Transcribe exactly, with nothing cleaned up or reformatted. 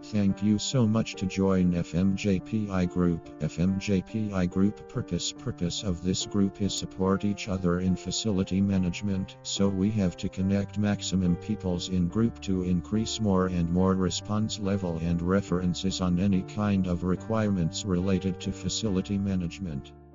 Thank you so much to join F M J P I Group. F M J P I Group purpose Purpose of this group is support each other in facility management, so we have to connect maximum peoples in group to increase more and more response level and references on any kind of requirements related to facility management.